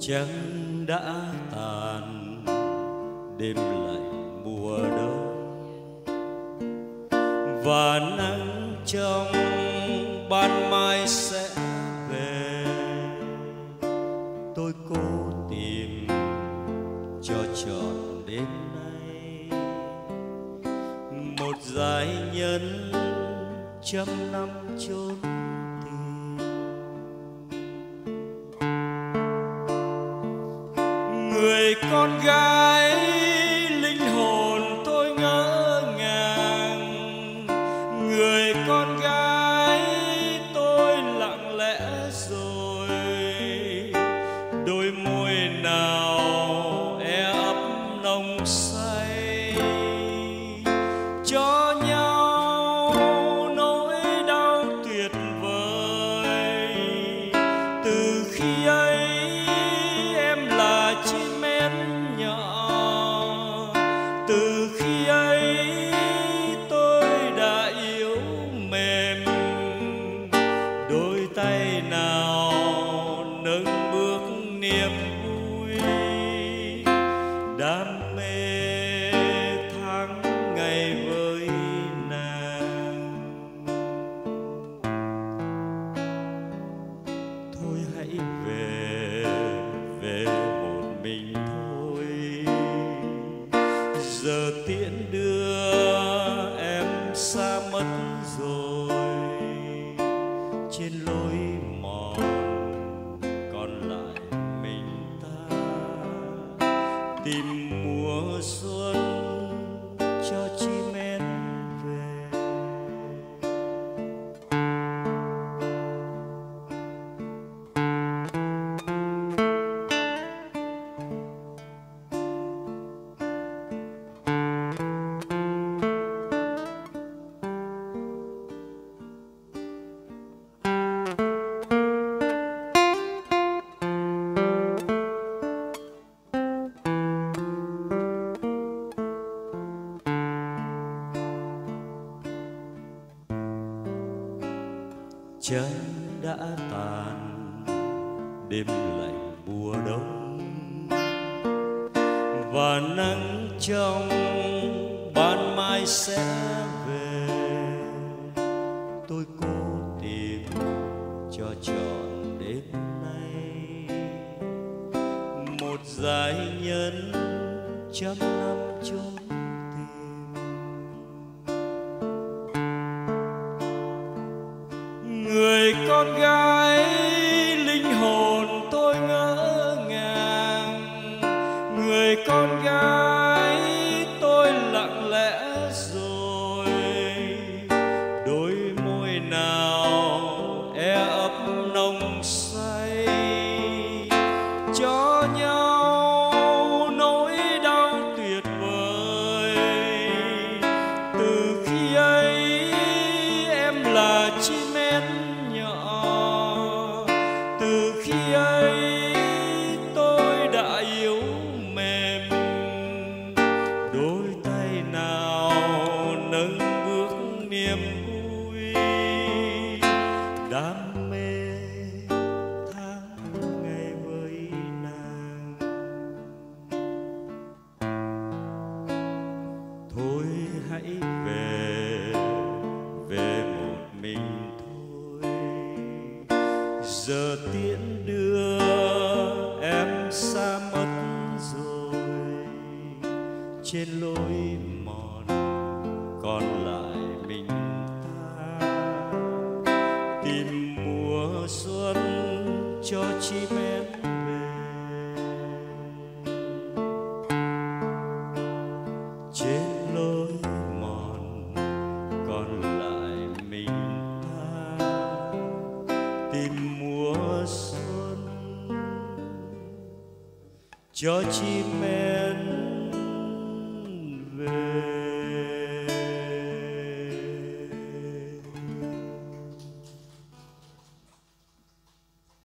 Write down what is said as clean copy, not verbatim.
Trăng đã tàn, đêm lạnh mùa đông, và nắng trong ban mai sẽ về. Tôi cố tìm cho trọn đêm nay một giai nhân trăm năm chốn tìm. Người con gái linh hồn tôi ngỡ ngàng, người con gái tôi lặng lẽ rồi, đôi môi nào e ấp nồng say, cho nhau nỗi đau tuyệt vời. Từ khi ấy em là chim én nhỏ, từ khi ấy tôi đã yếu mềm, đôi tay nào nâng bước niềm vui, đam mê tháng ngày với nàng. Thôi hãy về, về một mình thôi, giờ tiễn đưa em xa mất rồi. Trên lối mòn còn lại mình ta, tìm mùa xuân cho chim én về. Trăng đã tàn, đêm lạnh mùa đông, và nắng trong ban mai sẽ về. Tôi cố tìm cho trọn đêm nay một giai nhân trăm năm chốn tìm. Người con gái linh hồn tôi ngỡ ngàng, người con gái tôi lặng lẽ rồi, đôi môi nào e ấp nồng say, cho nhau nỗi đau tuyệt vời. Từ khi ấy em là chim én nhỏ, từ khi ấy tôi đã yếu mềm, đôi tay nào nâng bước niềm vui, đam mê tháng ngày với nàng. Thôi hãy về, về một mình thôi, giờ tiễn đưa em xa mất rồi. Trên lối mòn còn lại mình ta, tìm mùa xuân cho chim én về. Trên lối mòn còn lại mình ta, tìm mùa xuân cho chim én